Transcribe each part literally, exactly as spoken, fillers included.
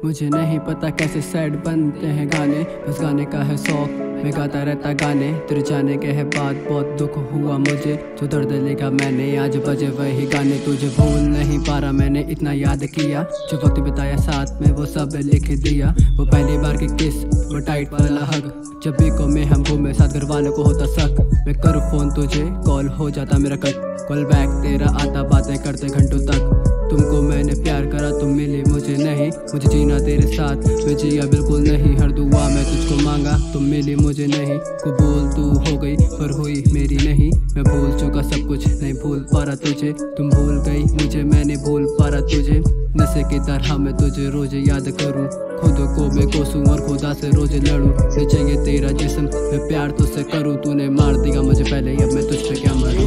मुझे नहीं पता कैसे सैड बनते हैं गाने, बस गाने का है शौक, मैं गाता रहता गाने। तेरे जाने के है बात बहुत दुख हुआ मुझे, जो दर्द लिखा मैंने आज बजे वही गाने। तुझे भूल नहीं पा रहा मैंने इतना याद किया, जो वक्त बिताया साथ में वो सब लिख दिया। वो पहली बार की किस, वो टाइट वाला हग, जब भी को में हम घूमे साथ घर वालों को होता शक। मैं करूँ फोन तुझे कॉल हो जाता मेरा कट, कॉल बैक तेरा आता बातें करते घंटों तक। तुमको मैंने प्यार करा तुम मिली मुझे नहीं, मुझे जीना तेरे साथ मैं जिया बिल्कुल नहीं। हर दुआ मैं तुझको मांगा तुम मिली मुझे नहीं, कबूल तू हो गई पर हुई मेरी नहीं। मैं भूल चुका सब कुछ नहीं भूल पा रहा तुझे, तुम भूल गई मुझे मैं नहीं भूल पा रहा तुझे। नशे की तरह मैं तुझे रोज याद करूं, खुद को मैं कोसूं और खुदा से रोज लड़ूं। मैं चाहिए तेरा जिस्म मैं प्यार तुझसे करूं, तूने मार दिया मुझे पहले अब मैं तुझ पे क्या मरूं।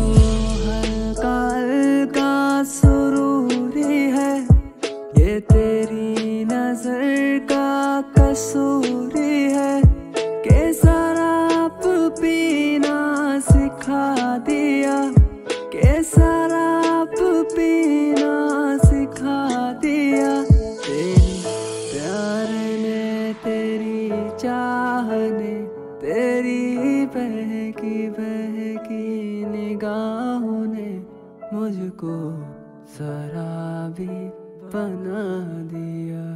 ये तेरी नजर का कसूर है कि शराब पीना सिखा दिया, कि शराब पीना सिखा दिया। तेरी प्यार ने तेरी चाह ने तेरी बहकी बहकी निगाहों ने मुझको शराबी बना दिया।